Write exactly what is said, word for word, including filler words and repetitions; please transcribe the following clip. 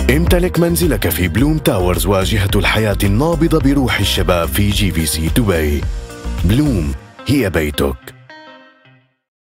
امتلك منزلك في بلوم تاورز، واجهة الحياة النابضة بروح الشباب في جي في سي دبي. بلوم هي بيتك.